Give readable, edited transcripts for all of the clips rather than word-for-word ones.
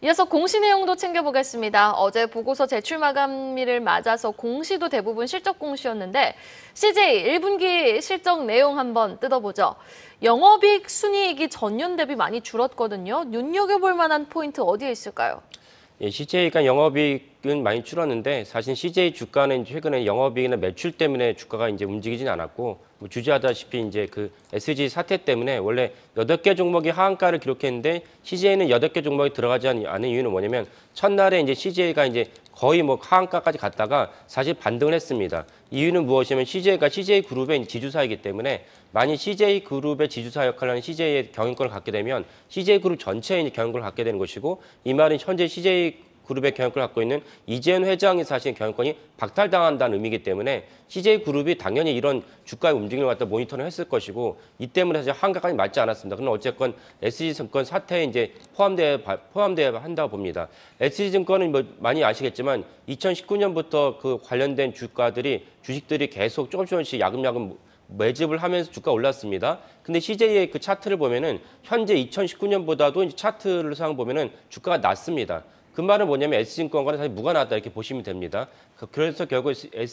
이어서 공시 내용도 챙겨보겠습니다. 어제 보고서 제출 마감일을 맞아서 공시도 대부분 실적 공시였는데 CJ 1분기 실적 내용 한번 뜯어보죠. 영업이익, 순이익이 전년 대비 많이 줄었거든요. 눈여겨볼 만한 포인트 어디에 있을까요? 예, CJ가 영업이익은 많이 줄었는데 사실 CJ 주가는 최근에 영업이익이나 매출 때문에 주가가 이제 움직이진 않았고 뭐 주지하다시피 이제 그 SG 사태 때문에 원래 8개 종목이 하한가를 기록했는데 CJ는 8개 종목이 들어가지 않은 이유는 뭐냐면 첫날에 이제 CJ가 이제 거의 뭐 하한가까지 갔다가 사실 반등을 했습니다. 이유는 무엇이냐면 CJ가 CJ그룹의 지주사이기 때문에 만약 CJ그룹의 지주사 역할을 하는 CJ의 경영권을 갖게 되면 CJ그룹 전체의 경영권을 갖게 되는 것이고 이 말은 현재 CJ그룹의 경영권을 갖고 있는 이재현 회장이 사실 경영권이 박탈당한다는 의미이기 때문에 CJ그룹이 당연히 이런 주가의 움직임을 갖다 모니터링 했을 것이고 이 때문에 사실 한가까지 맞지 않았습니다. 그러나 어쨌건 SG증권 사태에 이제 포함돼야 한다고 봅니다. SG증권은 뭐 많이 아시겠지만 2019년부터 그 관련된 주식들이 계속 조금씩 야금야금 매집을 하면서 주가 올랐습니다. 근데 CJ의 그 차트를 보면은 현재 2019년보다도 차트를 상 보면은 주가가 낮습니다. 그 말은 뭐냐면 S증권과는 사실 무관하다 이렇게 보시면 됩니다. 그래서 결국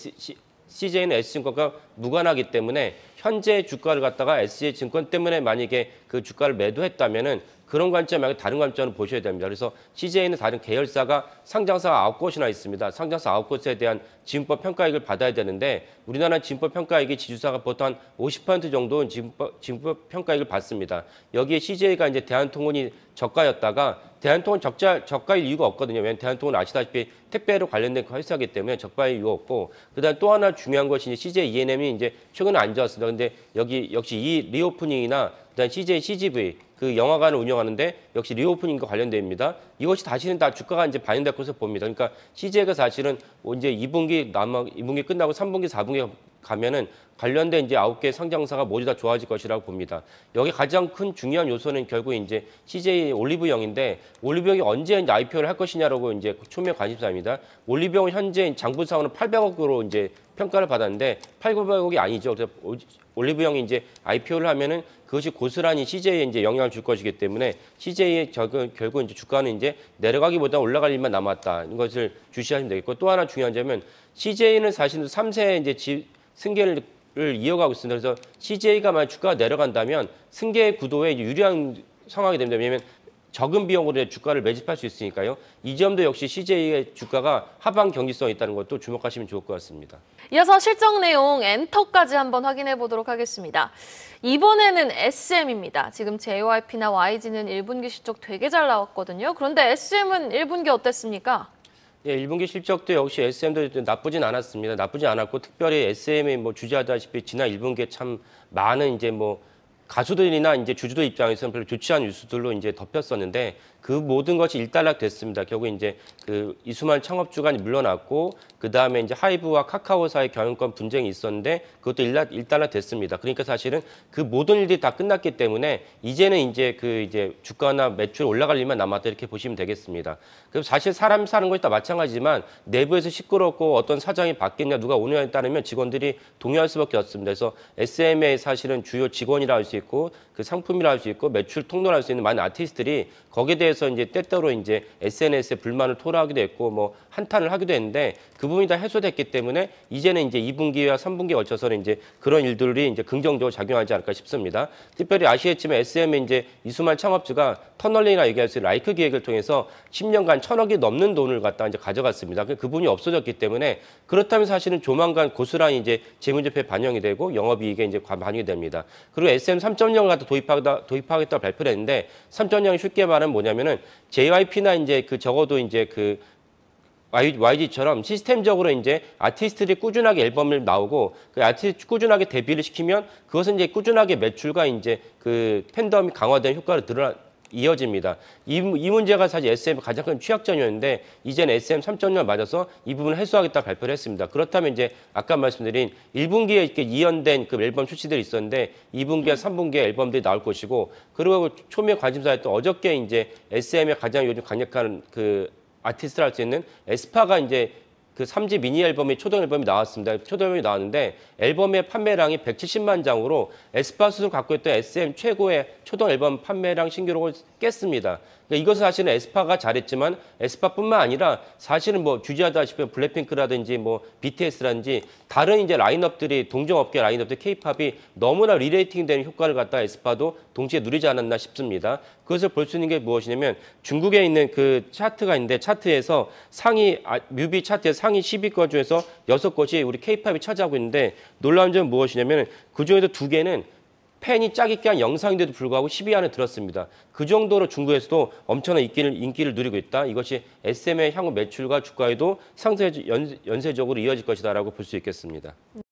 CJ는 S증권과 무관하기 때문에 현재 주가를 갖다가 SJ증권 때문에 만약에 그 주가를 매도했다면은 그런 관점 말고 다른 관점을 보셔야 됩니다. 그래서 CJ는 다른 계열사가 상장사가 9곳이나 있습니다. 상장사 9곳에 대한 지분법 평가익을 받아야 되는데 우리나라 지분법 평가익이 지주사가 보통 한 50% 정도 지분법 평가익을 받습니다. 여기에 CJ가 이제 대한통운이 저가였다가 대한통운 저가일 이유가 없거든요. 왜냐하면 대한통운 아시다시피 택배로 관련된 회사이기 때문에 저가일 이유가 없고 그다음 또 하나 중요한 것이 이제 CJ E&M이 이제 최근에 안 좋았습니다. 근데 여기 역시 이 리오프닝이나 그다음 CJ CGV 그 영화관을 운영하는데 역시 리오프닝과 관련됩니다. 이것이 다시는 다 주가가 이제 반영될 것으로 봅니다. 그러니까 CJ가 사실은 이제 2분기 끝나고 3분기, 4분기 가면은 관련된 이제 9개 상장사가 모두 다 좋아질 것이라고 봅니다. 여기 가장 큰 중요한 요소는 결국 이제 CJ 올리브영인데 올리브영이 언제 이제 IPO를 할 것이냐라고 이제 초미의 관심사입니다. 올리브영은 현재 장부상으로는 800억으로 이제 평가를 받았는데 800억이 아니죠. 그래서 올리브영이 이제 IPO를 하면은 그것이 고스란히 CJ에 이제 영향을 줄 것이기 때문에 CJ의 결국 이제 주가는 이제 내려가기보다 올라갈 일만 남았다. 이것을 주시하시면 되겠고 또 하나 중요한 점은 CJ는 사실 3세 이제 승계를 이어가고 있습니다. 그래서 CJ가 만약 주가가 내려간다면 승계 구도에 유리한 상황이 됩니다. 왜냐하면 적은 비용으로 주가를 매집할 수 있으니까요. 이 점도 역시 CJ의 주가가 하방 경직성이 있다는 것도 주목하시면 좋을 것 같습니다. 이어서 실적 내용 엔터까지 한번 확인해 보도록 하겠습니다. 이번에는 SM입니다. 지금 JYP나 YG는 1분기 실적 되게 잘 나왔거든요. 그런데 SM은 1분기 어땠습니까? 예, 1분기 실적도 역시 SM도 나쁘진 않았습니다. 나쁘진 않았고 특별히 SM이 뭐 주지하다시피 지난 1분기에 참 많은 이제 뭐 가수들이나 이제 주주들 입장에서는 별로 좋지 않은 뉴스들로 이제 덮였었는데 그 모든 것이 일단락됐습니다. 결국 이제 그 이수만 창업주가 물러났고 그 다음에 이제 하이브와 카카오사의 경영권 분쟁이 있었는데 그것도 일단락됐습니다. 그러니까 사실은 그 모든 일들이 다 끝났기 때문에 이제는 이제 그 이제 주가나 매출 올라갈 일만 남았다 이렇게 보시면 되겠습니다. 그럼 사실 사람 사는 것이 다 마찬가지지만 내부에서 시끄럽고 어떤 사장이 바뀌냐 누가 오느냐에 따르면 직원들이 동의할 수밖에 없습니다. 그래서 SM의 사실은 주요 직원이라 할 수 있고 그 상품이라 할 수 있고 매출 통로라 할 수 있는 많은 아티스트들이 거기에 대해서 이제 때때로 이제 SNS에 불만을 토로하기도 했고 뭐 한탄을 하기도 했는데 그 부분이 다 해소됐기 때문에 이제는 이제 2분기와 3분기에 걸쳐서는 이제 그런 일들이 이제 긍정적으로 작용하지 않을까 싶습니다. 특별히 아시겠지만 SM의 이제 이수만 창업주가 터널링이나 얘기할 수 있는 라이크 기획을 통해서 10년간 1,000억이 넘는 돈을 갖다 이제 가져갔습니다. 그 부분이 없어졌기 때문에 그렇다면 사실은 조만간 고스란히 이제 재무제표에 반영이 되고 영업이익에 이제 반영이 됩니다. 그리고 SM 3.0을 갖다 도입하겠다고 발표를 했는데 3.0이 쉽게 말하면 뭐냐면은 JYP나 이제 그 적어도 이제 그 YG처럼 시스템적으로 이제 아티스트들이 꾸준하게 앨범을 나오고 그 아티스트 꾸준하게 데뷔를 시키면 그것은 이제 꾸준하게 매출과 이제 그 팬덤이 강화된 효과를 이어집니다. 이 문제가 사실 SM의 가장 큰 취약점이었는데 이제는 SM 3.0을 맞아서 이 부분을 해소하겠다 발표를 했습니다. 그렇다면 이제 아까 말씀드린 1분기에 이렇게 이연된 그 앨범 출시들이 있었는데 2분기와 3분기에 앨범들이 나올 것이고 그리고 초미의 관심사였던 어저께 이제 SM의 가장 요즘 강력한 그 아티스트를 할 수 있는 에스파가 이제 그 3집 미니 앨범이 초동 앨범이 나왔습니다. 초동 앨범이 나왔는데 앨범의 판매량이 170만 장으로 에스파 스스로 갖고 있던 SM 최고의 초동 앨범 판매량 신기록을 깼습니다. 그러니까 이것은 사실은 에스파가 잘했지만 에스파뿐만 아니라 사실은 뭐 주지하다시피 블랙핑크라든지 뭐 BTS라든지 다른 이제 라인업들이 동종업계 라인업들 K-팝이 너무나 리레이팅되는 효과를 갖다 에스파도 동시에 누리지 않았나 싶습니다. 그것을 볼 수 있는 게 무엇이냐면 중국에 있는 그 차트가 있는데 차트에서 뮤비 차트의 상위 10위권 중에서 6곳이 우리 K-팝이 차지하고 있는데 놀라운 점은 무엇이냐면 그중에서 2개는 팬이 짝짓기 한 영상인데도 불구하고 10위 안에 들었습니다. 그 정도로 중국에서도 엄청난 인기를 누리고 있다. 이것이 SM의 향후 매출과 주가에도 상세 연쇄적으로 이어질 것이다라고 볼 수 있겠습니다.